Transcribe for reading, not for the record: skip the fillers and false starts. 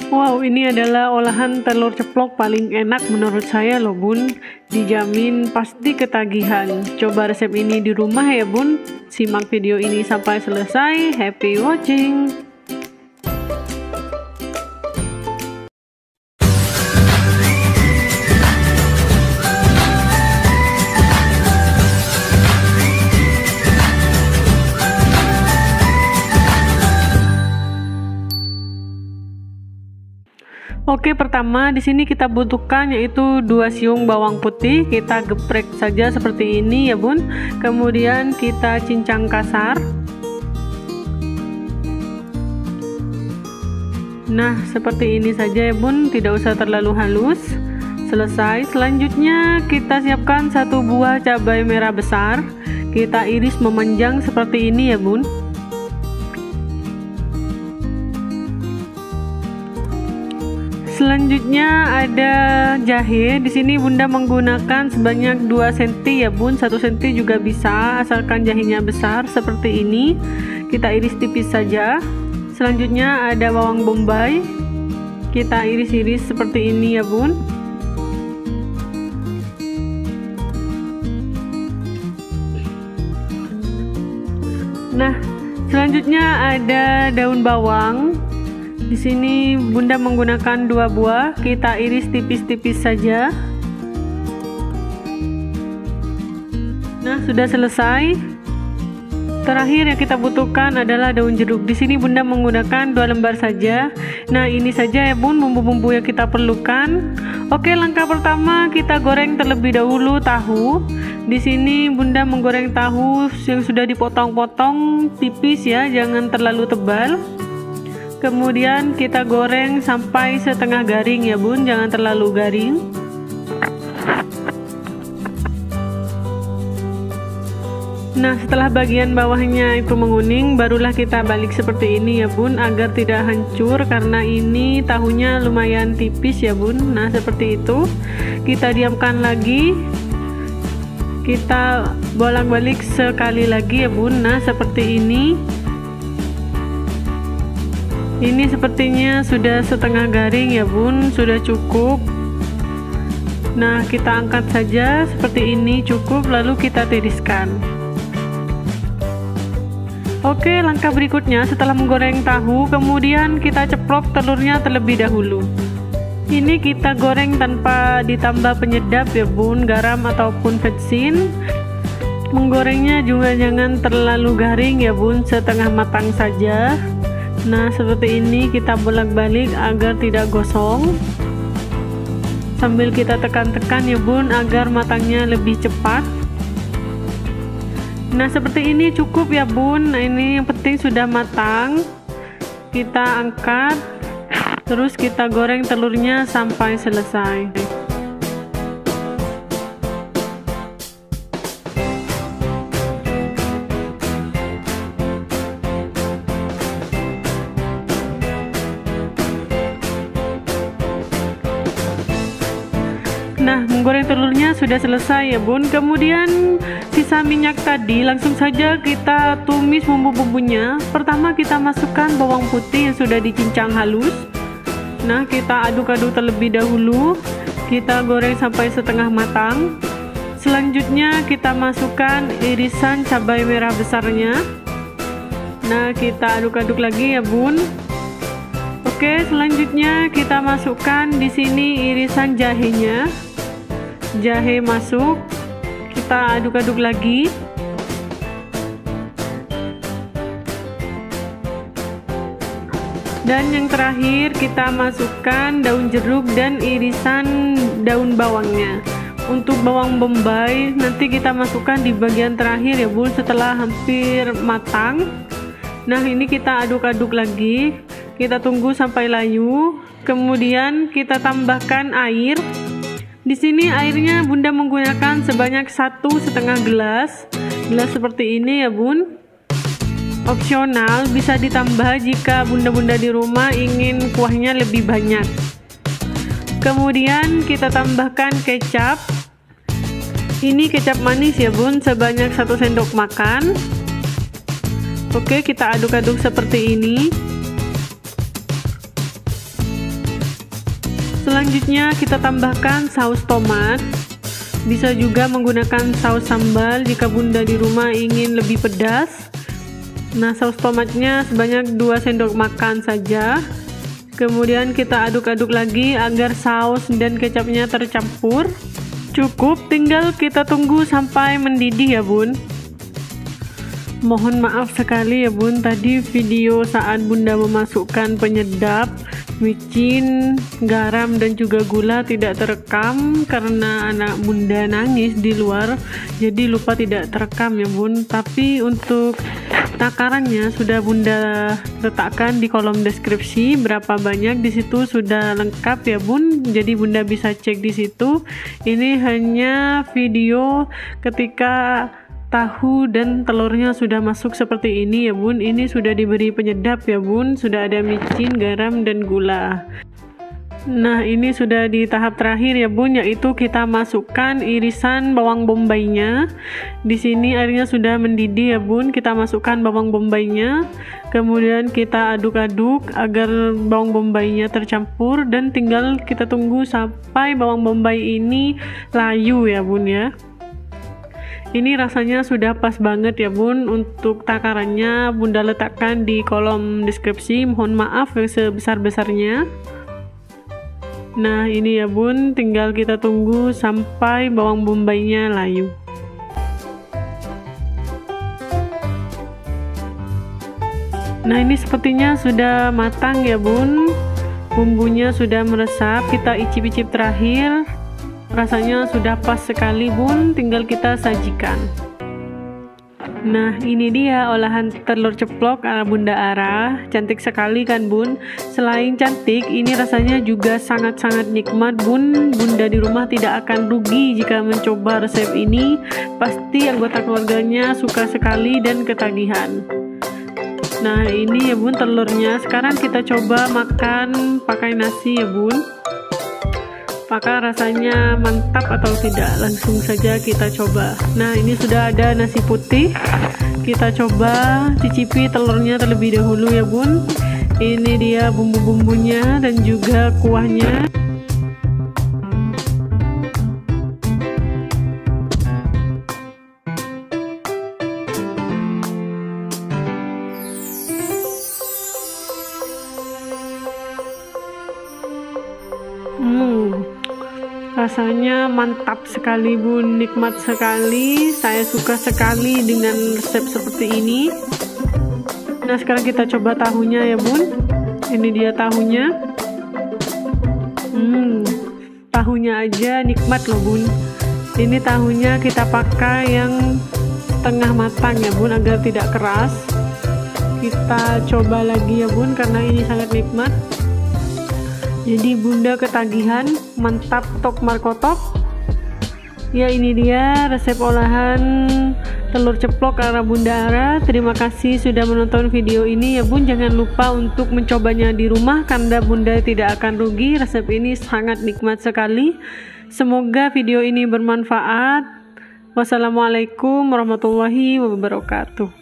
Wow, ini adalah olahan telur ceplok paling enak menurut saya loh bun. Dijamin pasti ketagihan. Coba resep ini di rumah ya bun. Simak video ini sampai selesai. Happy watching. Oke, pertama di sini kita butuhkan yaitu 2 siung bawang putih. Kita geprek saja seperti ini ya bun. Kemudian kita cincang kasar. Nah, seperti ini saja ya bun, tidak usah terlalu halus. Selesai. Selanjutnya kita siapkan 1 buah cabai merah besar. Kita iris memanjang seperti ini ya bun. Selanjutnya ada jahe. Di sini Bunda menggunakan sebanyak 2 cm ya bun. 1 cm juga bisa, asalkan jahenya besar seperti ini. Kita iris tipis saja. Selanjutnya ada bawang bombay. Kita iris-iris seperti ini ya bun. Nah, selanjutnya ada daun bawang. Di sini Bunda menggunakan 2 buah, kita iris tipis-tipis saja. Nah, sudah selesai. Terakhir yang kita butuhkan adalah daun jeruk. Di sini Bunda menggunakan 2 lembar saja. Nah, ini saja ya bun bumbu-bumbu yang kita perlukan. Oke, langkah pertama kita goreng terlebih dahulu tahu. Di sini Bunda menggoreng tahu yang sudah dipotong-potong tipis ya, jangan terlalu tebal. Kemudian kita goreng sampai setengah garing ya bun, jangan terlalu garing. Nah, setelah bagian bawahnya itu menguning, barulah kita balik seperti ini ya bun, agar tidak hancur karena ini tahunya lumayan tipis ya bun. Nah, seperti itu. Kita diamkan lagi. Kita bolak-balik sekali lagi ya bun. Nah, seperti ini. Ini sepertinya sudah setengah garing ya bun, sudah cukup. Nah, kita angkat saja seperti ini, cukup, lalu kita tiriskan. Oke, langkah berikutnya setelah menggoreng tahu, kemudian kita ceplok telurnya terlebih dahulu. Ini kita goreng tanpa ditambah penyedap ya bun, garam ataupun vetsin. Menggorengnya juga jangan terlalu garing ya bun, setengah matang saja. Nah, seperti ini kita bolak-balik agar tidak gosong. Sambil kita tekan-tekan ya bun agar matangnya lebih cepat. Nah, seperti ini cukup ya bun. Nah, ini yang penting sudah matang. Kita angkat. Terus kita goreng telurnya sampai selesai. Nah, menggoreng telurnya sudah selesai ya bun. Kemudian sisa minyak tadi langsung saja kita tumis bumbu-bumbunya. Pertama kita masukkan bawang putih yang sudah dicincang halus. Nah, kita aduk-aduk terlebih dahulu. Kita goreng sampai setengah matang. Selanjutnya kita masukkan irisan cabai merah besarnya. Nah, kita aduk-aduk lagi ya bun. Oke, selanjutnya kita masukkan di sini irisan jahenya. Jahe masuk, kita aduk-aduk lagi. Dan yang terakhir kita masukkan daun jeruk dan irisan daun bawangnya. Untuk bawang bombay nanti kita masukkan di bagian terakhir ya bun, setelah hampir matang. Nah, ini kita aduk-aduk lagi. Kita tunggu sampai layu. Kemudian kita tambahkan air. Di sini airnya Bunda menggunakan sebanyak 1,5 gelas. Gelas seperti ini ya bun. Opsional, bisa ditambah jika bunda-bunda di rumah ingin kuahnya lebih banyak. Kemudian kita tambahkan kecap. Ini kecap manis ya bun, sebanyak 1 sendok makan. Oke, kita aduk-aduk seperti ini. Selanjutnya kita tambahkan saus tomat. Bisa juga menggunakan saus sambal jika bunda di rumah ingin lebih pedas. Nah, saus tomatnya sebanyak 2 sendok makan saja. Kemudian kita aduk-aduk lagi agar saus dan kecapnya tercampur. Cukup, tinggal kita tunggu sampai mendidih ya bun. Mohon maaf sekali ya bun, tadi video saat bunda memasukkan penyedap, micin, garam dan juga gula tidak terekam karena anak bunda nangis di luar, jadi lupa tidak terekam ya bun. Tapi untuk takarannya sudah bunda letakkan di kolom deskripsi berapa banyak, di situ sudah lengkap ya bun, jadi bunda bisa cek di situ. Ini hanya video ketika tahu dan telurnya sudah masuk seperti ini ya bun. Ini sudah diberi penyedap ya bun, sudah ada micin, garam dan gula. Nah, ini sudah di tahap terakhir ya bun, yaitu kita masukkan irisan bawang bombaynya. Di sini airnya sudah mendidih ya bun, kita masukkan bawang bombaynya. Kemudian kita aduk-aduk agar bawang bombaynya tercampur dan tinggal kita tunggu sampai bawang bombay ini layu ya bun ya. Ini rasanya sudah pas banget ya bun. Untuk takarannya bunda letakkan di kolom deskripsi, mohon maaf yang sebesar-besarnya. Nah, ini ya bun, tinggal kita tunggu sampai bawang bombaynya layu. Nah, ini sepertinya sudah matang ya bun, bumbunya sudah meresap. Kita icip-icip terakhir. Rasanya sudah pas sekali bun, tinggal kita sajikan. Nah, ini dia olahan telur ceplok ala Bunda Ara. Cantik sekali kan bun. Selain cantik, ini rasanya juga sangat-sangat nikmat bun. Bunda di rumah tidak akan rugi jika mencoba resep ini. Pasti anggota keluarganya suka sekali dan ketagihan. Nah, ini ya bun telurnya. Sekarang kita coba makan pakai nasi ya bun. Apakah rasanya mantap atau tidak? Langsung saja kita coba. Nah, ini sudah ada nasi putih. Kita coba cicipi telurnya terlebih dahulu ya bun. Ini dia bumbu-bumbunya dan juga kuahnya. Rasanya mantap sekali bun, nikmat sekali. Saya suka sekali dengan resep seperti ini. Nah, sekarang kita coba tahunya ya bun. Ini dia tahunya. Tahunya aja nikmat loh bun. Ini tahunya kita pakai yang setengah matang ya bun, agar tidak keras. Kita coba lagi ya bun, karena ini sangat nikmat. Jadi bunda ketagihan, mantap tok markotok. Ya, ini dia resep olahan telur ceplok ala Bunda Ara. Terima kasih sudah menonton video ini ya bun. Jangan lupa untuk mencobanya di rumah karena bunda tidak akan rugi. Resep ini sangat nikmat sekali. Semoga video ini bermanfaat. Wassalamualaikum warahmatullahi wabarakatuh.